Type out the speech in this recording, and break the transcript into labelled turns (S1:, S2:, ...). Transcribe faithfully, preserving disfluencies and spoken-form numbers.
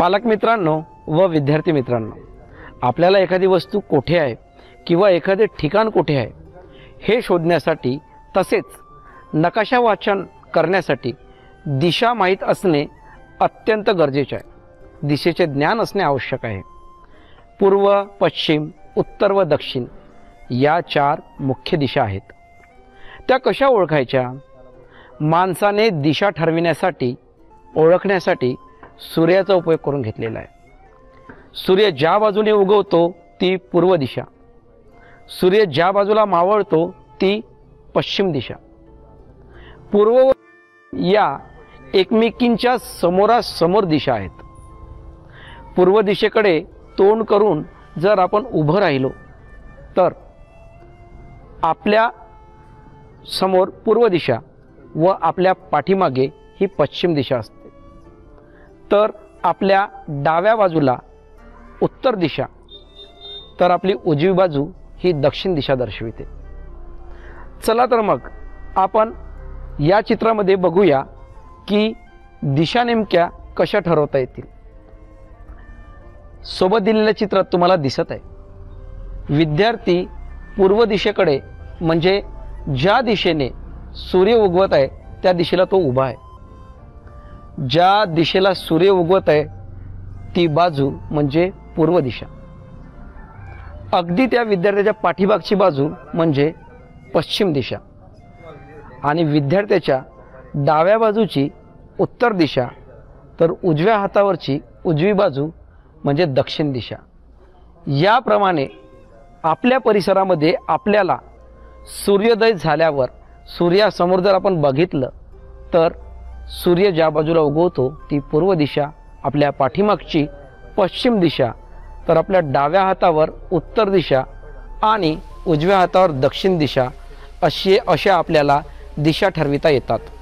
S1: पालक मित्रांनो व विद्यार्थी मित्रांनो, आपल्याला एखादी वस्तू कोठे आहे किंवा एखादे ठिकाण कोठे आहे हे शोधण्यासाठी तसेच नकाशा वाचन करण्यासाठी दिशा माहीत असणे अत्यंत गरजेचे आहे। दिशेचे ज्ञान असणे आवश्यक आहे। पूर्व, पश्चिम, उत्तर व दक्षिण या चार मुख्य दिशा आहेत। त्या कशा ओळखायच्या? माणसाने दिशा ठरविण्यासाठी ओळखण्यासाठी सूर्याचा उपयोग करून घेतलेला आहे। सूर्य ज्या बाजूने उगवतो ती पूर्व दिशा, सूर्य ज्या बाजूला मावळतो ती पश्चिम दिशा। पूर्व या एकमेकींच्या समोरासमोर दिशा आहेत। पूर्व दिशेकडे तोंड करून जर आपण उभं राहिलो तर आपल्या समोर पूर्व दिशा व आपल्या पाठीमागे ही पश्चिम दिशा असते। तर आपल्या डाव्या बाजूला उत्तर दिशा, तर आपली उजवी बाजू ही दक्षिण दिशा दर्शविते। चला तर मग आपण या चित्रामध्ये बघूया की दिशा नेमक्या कशा ठरवता येतील। सोबत दिलेल्या चित्रात तुम्हाला दिसत आहे विद्यार्थी पूर्व दिशेकडे म्हणजे ज्या दिशेने सूर्य उगवत आहे त्या दिशेला तो उभा आहे। ज्या दिशेला सूर्य उगवत आहे ती बाजू म्हणजे पूर्व दिशा। अगदी त्या विद्यार्थ्याच्या पाठीमागची बाजू म्हणजे पश्चिम दिशा आणि विद्यार्थ्याच्या डाव्या बाजूची उत्तर दिशा, तर उजव्या हातावरची उजवी बाजू म्हणजे दक्षिण दिशा। याप्रमाणे आपल्या परिसरामध्ये आपल्याला सूर्योदय झाल्यावर सूर्यासमोर जर आपण बघितलं तर सूर्य ज्या बाजूला उगवतो ती पूर्व दिशा, आपल्या पाठीमागची पश्चिम दिशा, तर आपल्या डाव्या हातावर उत्तर दिशा आणि उजव्या हातावर दक्षिण दिशा अशी अशा आपल्याला दिशा ठरविता येतात।